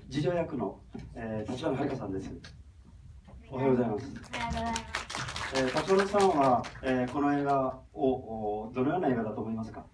次女役の、立花遥さんです。おはようございます。立花さんは、この映画をどのような映画だと思いますか？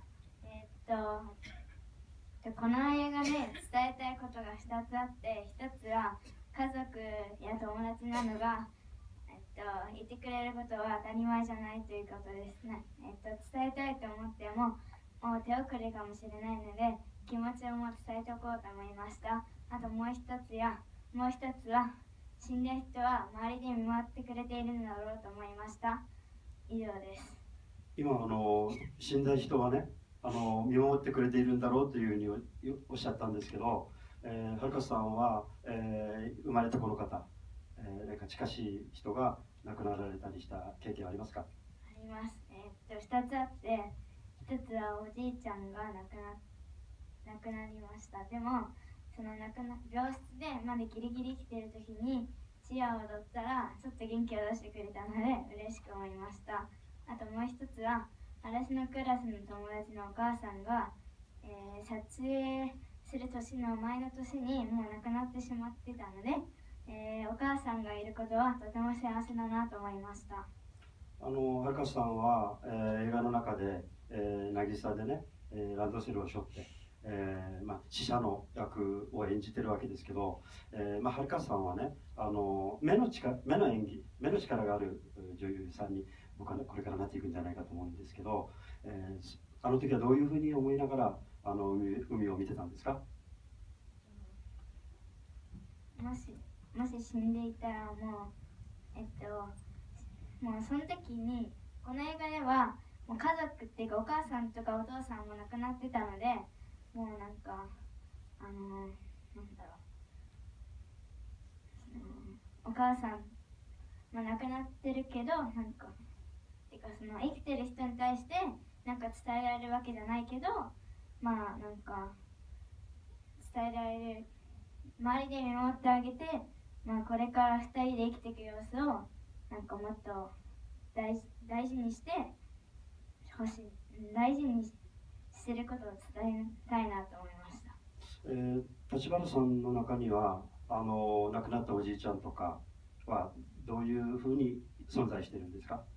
この映画で伝えたいことが2つあって、1つは家族や友達などが、いてくれることは当たり前じゃないということですね。伝えたいと思ってももう手遅れかもしれないので、気持ちをも伝えておこうと思いました。あともう一つは、死んだ人は周りで見守ってくれているんだろうと思いました。以上です。 今死んだ人はね、見守ってくれているんだろうというふうにおっしゃったんですけど、はるかさんは、生まれたこの方、何か近しい人が亡くなられたりした経験はありますか？ あります。2つあって、1つはおじいちゃんが亡くなりました。でもその病室でまだギリギリ生きている時にチアを踊ったらちょっと元気を出してくれたので嬉しく思いました。あともう一つは、私のクラスの友達のお母さんが、撮影する年の前の年にもう亡くなってしまってたので、お母さんがいることはとても幸せだなと思いました。 はるかさんは、映画の中で、渚でね、ランドセルを背負って、死者の役を演じてるわけですけど、はるかさんはね、目の演技、目の力がある女優さんに僕は、ね、これからなっていくんじゃないかと思うんですけど、あの時はどういうふうに思いながら海を見てたんですか？ もし死んでいたらもうその時に、この映画ではもう家族っていうかお母さんとかお父さんも亡くなってたので、もうなんだろう、お母さん、亡くなってるけどてか生きてる人に対して伝えられるわけじゃないけど、伝えられる、周りで見守ってあげて、これから2人で生きていく様子をもっと大事にしてほしい、大事にしてることを伝えたいなと思いました。 立花さんの中には亡くなったおじいちゃんとかはどういうふうに存在してるんですか？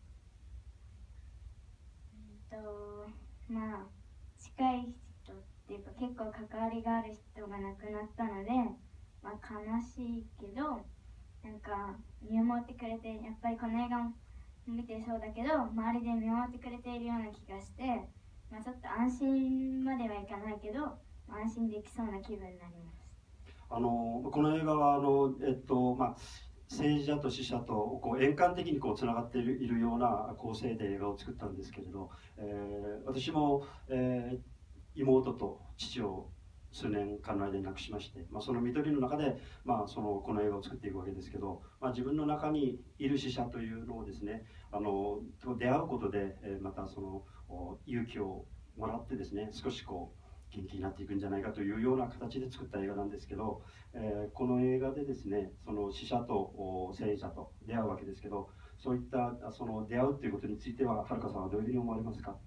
近い人っていうか結構関わりがある人が亡くなったので、悲しいけど見守ってくれて、やっぱりこの映画も見てそうだけど周りで見守ってくれているような気がして、ちょっと安心まではいかないけど安心できそうな気分になります。 この映画は生者と死者と円環的につながっているような構成で映画を作ったんですけれど、私も、妹と父を数年間の間に亡くしまして、その緑の中で、この映画を作っていくわけですけど、自分の中にいる死者というのをですね、と出会うことで、またその勇気をもらってですね、少し元気になっていくんじゃないかというような形で作った映画なんですけど、この映画でですね、その死者と生者と出会うわけですけど、そういったその出会うということについては、はるかさんはどういうふうに思われますか？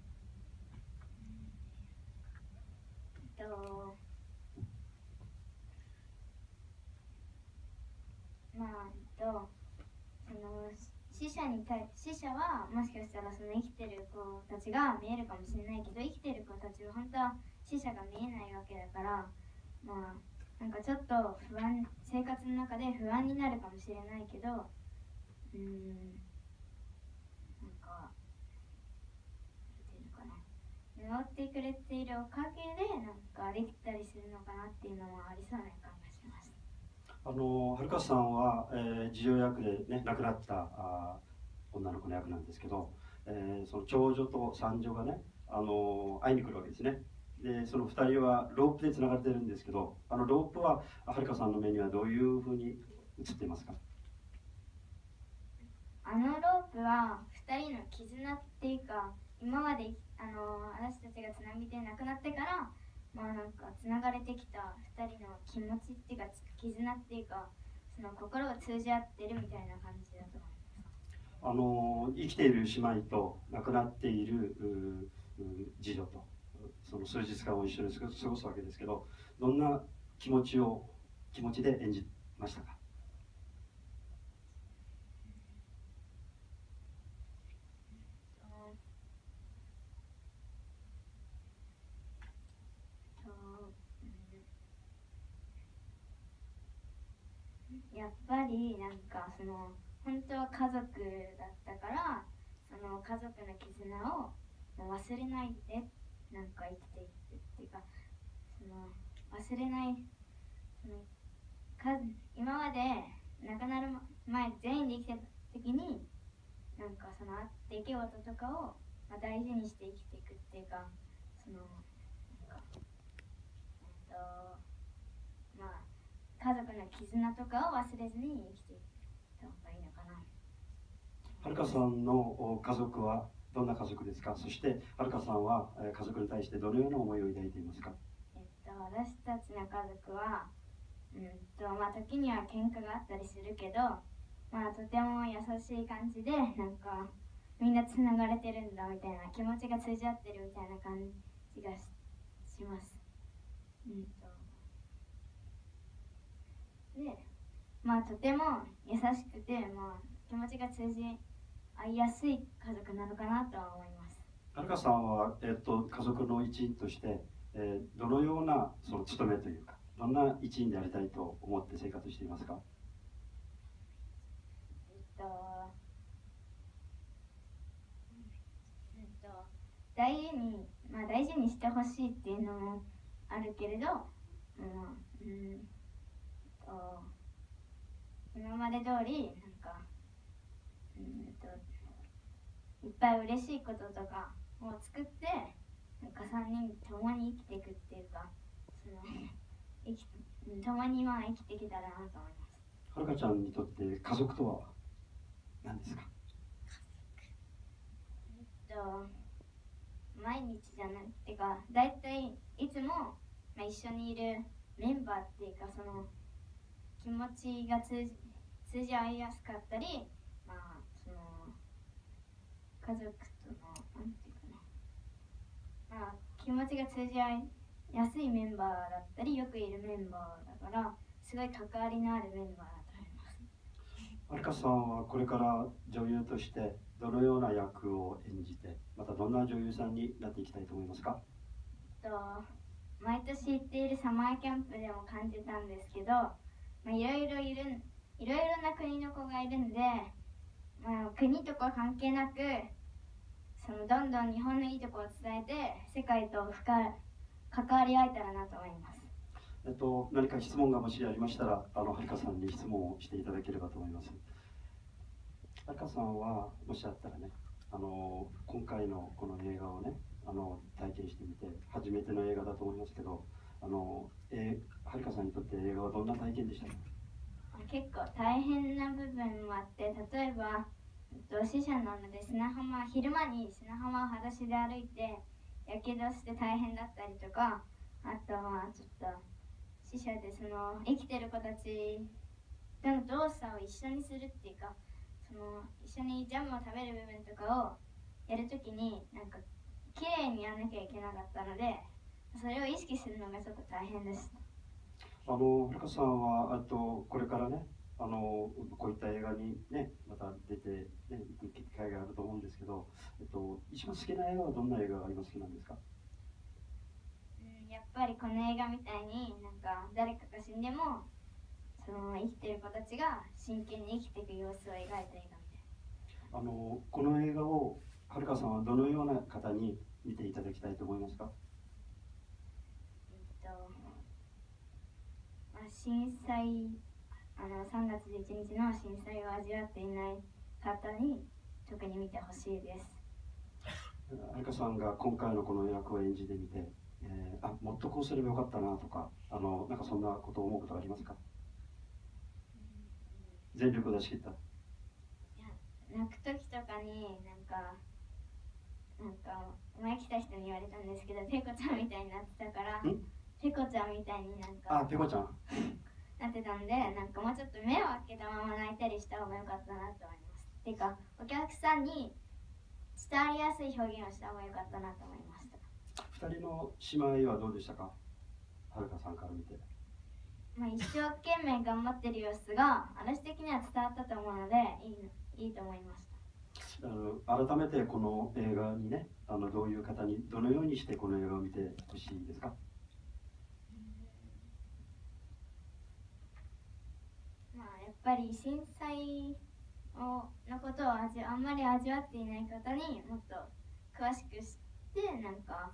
死者はもしかしたらその生きてる子たちが見えるかもしれないけど、生きてる子たちは本当は死者が見えないわけだから、ちょっと生活の中で不安になるかもしれないけど、見守ってくれているおかげでできたりするのかなっていうのもありそうな感がします。 はるかさんは、次女役で、ね、亡くなった女の子の役なんですけど、その長女と三女がね、会いに来るわけですね。でその2人はロープでつながってるんですけど、ロープははるかさんの目にはどういうふうに映っていますか？ ロープは2人の絆っていうか、今まで私たちがつなぎで亡くなってからつながれてきた2人の気持ちっていうか絆っていうか、その心が通じ合ってるみたいな感じだと思います。 生きている姉妹と亡くなっている次女とその数日間を一緒に過ごすわけですけど、どんな気持ちを気持ちで演じましたか？ やっぱりなんかその本当は家族だったから、その家族の絆を忘れないでなんか生きていくっていうか、その忘れない、その今まで亡くなる前全員で生きてた時になんかその出来事とかを大事にして生きていくっていうか、そのなんかまあ家族の絆とかを忘れずに生きていった方がいいのかな。 はるかさんの家族はどんな家族ですか？そしてはるかさんは家族に対してどのような思いを抱いていますか？ 私たちの家族は、まあ、時には喧嘩があったりするけど、まあ、とても優しい感じでなんかみんなつながれてるんだみたいな、気持ちが通じ合ってるみたいな感じが します。で、まあとても優しくて、まあ、気持ちが通じ合いやすい家族なのかなとは思います。 はるかさんは、家族の一員として、どのようなその務めというか、どんな一員でありたいと思って生活していますか？ 大事にしてほしいっていうのもあるけれど、今まで通りなんかいっぱい嬉しいこととかを作って、なんか3人共に生きていくっていうか、その共に生きていけたらなと思います。 はるかちゃんにとって家族とは何ですか？ 毎日じゃなくてか、だいたいいつも、一緒にいるメンバーっていうか、その気持ちが通じ合いやすかったり、まあその家族とのなんていうかな、まあ気持ちが通じ合いやすいメンバーだったり、よくいるメンバーだからすごい関わりのあるメンバーだと思います。 はるかさんはこれから女優としてどのような役を演じて、またどんな女優さんになっていきたいと思いますか？ 毎年行っているサマーキャンプでも感じたんですけど、いろいろな国の子がいるんで、国とか関係なくそのどんどん日本のいいところを伝えて世界と関わり合えたらなと思います。 何か質問がもしありましたら、はるかさんに質問をしていただければと思います。はるかさんはもしあったらね、今回のこの映画をね、体験してみて初めての映画だと思いますけど、はるかさんにとって映画はどんな体験でしたか？ 結構大変な部分もあって、例えば死者なので昼間に砂浜を裸足で歩いてやけどして大変だったりとか、あとはちょっと死者でその生きてる子たちとの動作を一緒にするっていうか、その一緒にジャムを食べる部分とかをやるときになんか綺麗にやらなきゃいけなかったので、それを意識するのがちょっと大変でした。 はるかさんはこれからね、こういった映画にねまた出て、ね、行く機会があると思うんですけど、一番好きな映画はどんな映画が今好きなんですか？ やっぱりこの映画みたいになんか誰かが死んでもその生きてる子たちが真剣に生きていく様子を描いた映画みたいな。 この映画をはるかさんはどのような方に見ていただきたいと思いますか？ 震災3月11日の震災を味わっていない方に特に見てほしいです。 はるかさんが今回のこの役を演じてみて、もっとこうすればよかったなとか、なんかそんなことを思うことはありますか？全力を出し切った。 泣く時とかに前来た人に言われたんですけど、ペコちゃんみたいになってたから、ペコちゃんみたいにペコちゃんなってたんで、もうちょっと目を開けたまま泣いたりした方が良かったなと思います。てかお客さんに伝わりやすい表現をした方が良かったなと思いました。 2人の姉妹はどうでしたか？はるかさんから見て。 まあ、一生懸命頑張ってる様子が私的には伝わったと思うのでいいと思いました。 改めてこの映画にね、どういう方にどのようにしてこの映画を見てほしいですか？ まあ、やっぱり震災のことをあんまり味わっていない方にもっと詳しく知ってなんか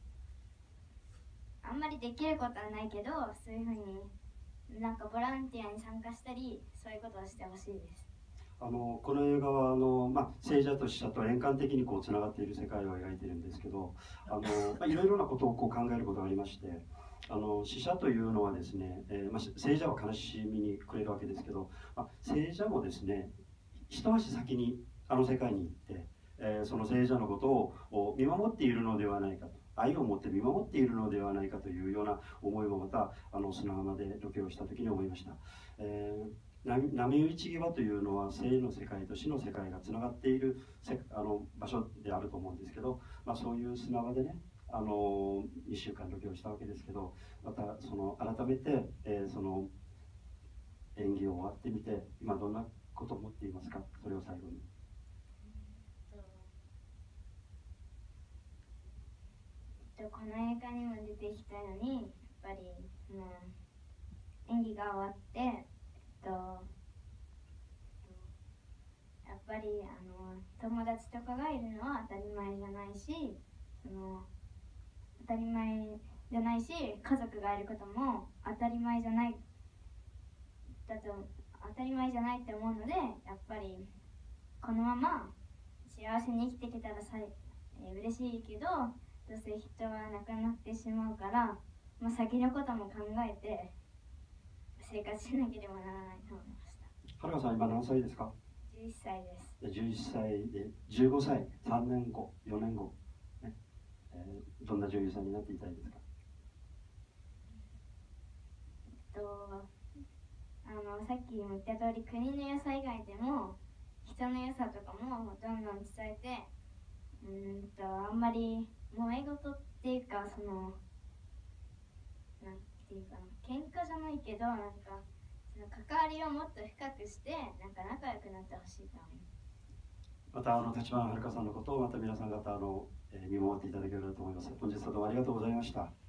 あんまりできることはないけどそういうふうになんかボランティアに参加したりそういうことをしてほしいです。 この映画は聖者と死者と円環的にこうつながっている世界を描いているんですけど、いろいろなことをこう考えることがありまして、死者というのはですね、聖者は悲しみに暮れるわけですけど、聖者もですね一足先にあの世界に行って、その聖者のことを見守っているのではないかと、愛を持って見守っているのではないかというような思いもまた砂浜でロケをした時に思いました。波打ち際というのは生の世界と死の世界がつながっている場所であると思うんですけど、そういう砂場でね2週間ロケをしたわけですけど、また改めて、その演技を終わってみて今どんなことを思っていますか？それを最後に。 この映画にも出てきたようにやっぱり演技が終わってやっぱり友達とかがいるのは当たり前じゃないし当たり前じゃないし家族がいることも当たり前じゃないって思うのでやっぱりこのまま幸せに生きていけたら嬉しいけどどうせ人は亡くなってしまうから、先のことも考えて生活しなければならないと思いました。 はるかさん今何歳ですか ？11歳です。 11歳で15歳、3年後、4年後、ねどんな女優さんになっていたいですか？ さっきも言った通り国の良さ以外でも人の良さとかもどんどん伝えてあんまり揉め事っていうかなんていうかな喧嘩じゃないけどその関わりをもっと深くして仲良くなってほしいと思いまます。 た立花はるかさんのことをまた皆さん方見守っていただければと思います。本日はどうもありがとうございました。